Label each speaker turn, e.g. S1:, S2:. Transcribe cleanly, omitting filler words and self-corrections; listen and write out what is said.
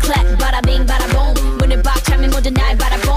S1: clap, bada bing, bada boom. 문을 박 차면 모두 날 바라보.